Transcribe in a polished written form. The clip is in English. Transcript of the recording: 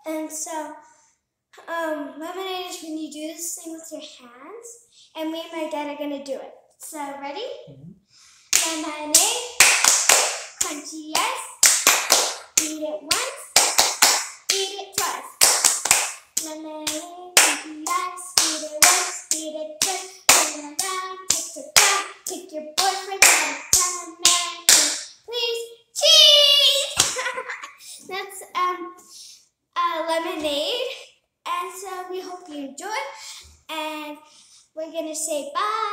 And so, lemonade is when you do this thing with your hands, and me and my dad are gonna do it. So, ready? Lemonade, crunchy ice, eat it once, eat it twice. Lemonade, crunchy ice, eat it once, eat it twice. Turn around, take your time, pick your boyfriend out of town, man, please, cheese! That's, lemonade, and so we hope you enjoy, and we're gonna say bye.